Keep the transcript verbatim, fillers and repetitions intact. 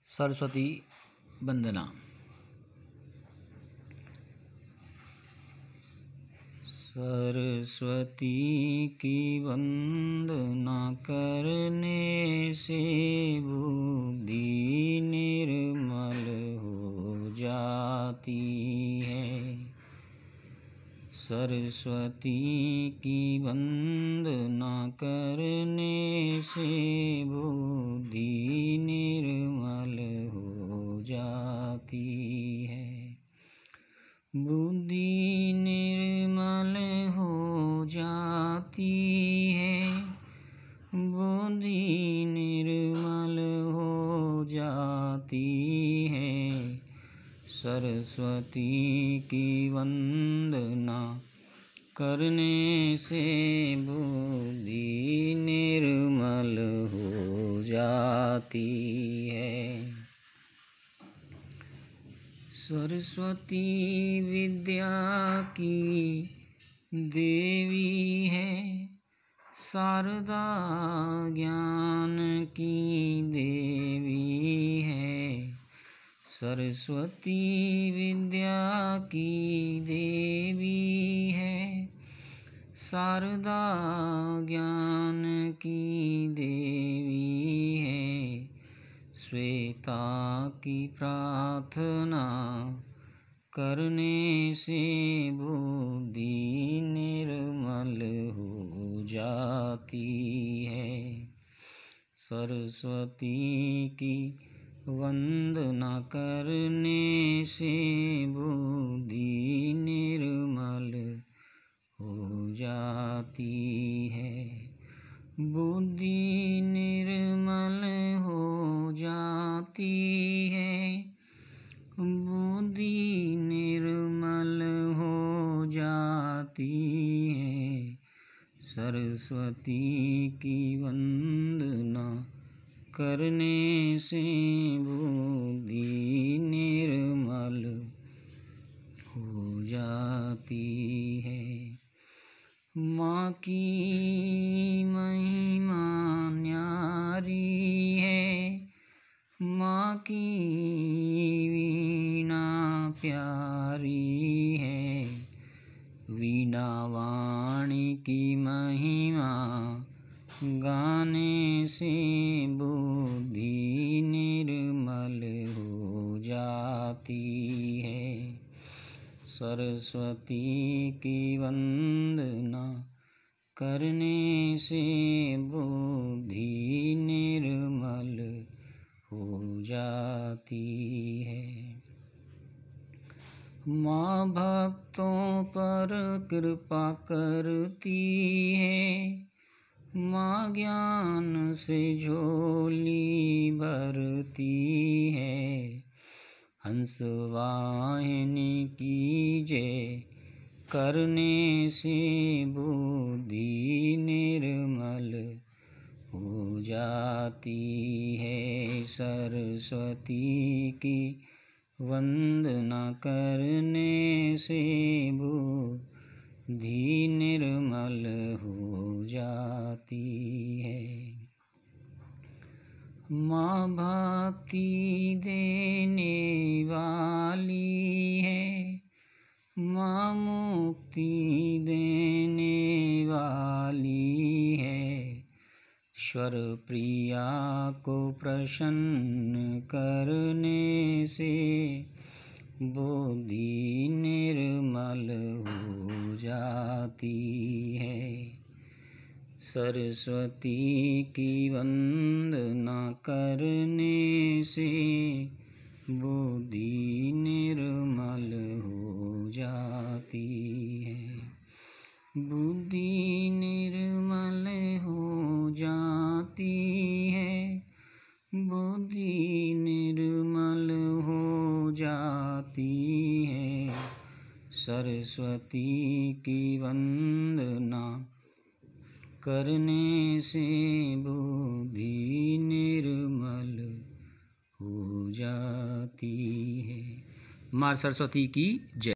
सरस्वती वंदना। सरस्वती की वंदना करने से बुद्धि निर्मल हो जाती है। सरस्वती की वंदना करने से बुद्धि निर्मल हो जाती है। बुद्धि निर्मल हो जाती है। बुद्धि निर्मल हो जाती है। सरस्वती की वंदना करने से बुद्धि निर्मल हो जाती है। सरस्वती विद्या की देवी है। शारदा ज्ञान की देवी है। सरस्वती विद्या की देवी है। शारदा ज्ञान की देवी है। श्वेता की प्रार्थना करने से बुद्धि निर्मल हो जाती है। सरस्वती की वंदना करने से बुद्धि निर्मल हो जाती है। बुद्धि निर्मल हो जाती है। बुद्धि निर्मल हो जाती है। सरस्वती की वंदना करने से बुद्धि निर्मल हो जाती है। माँ की महिमा न्यारी है। माँ की वीणा प्यारी है। वीणा वाणी की महिमा गाने से बुद्धि निर्मल हो जाती है। सरस्वती की वंदना करने से बुद्धि निर्मल हो जाती है। माँ भक्तों पर कृपा करती है। माँ ज्ञान से झोली भरती है। हंस वाहिनी की जय करने से बुद्धि निर्मल हो जाती है। सरस्वती की वंदना करने से बुद्धि निर्मल हो जाती है। माँ भक्ति देने वाली है। माँ मुक्ति देने वाली है। ईश्वर प्रिया को प्रसन्न करने से बुद्धि निर्मल हो जाती है। सरस्वती की वंदना करने से बुद्धि निर्मल हो जाती है। बुद्धि निर्मल हो जाती है। बुद्धि निर्मल हो जाती है। सरस्वती की वंदना करने से बुद्धि निर्मल हो जाती है। माँ सरस्वती की जय।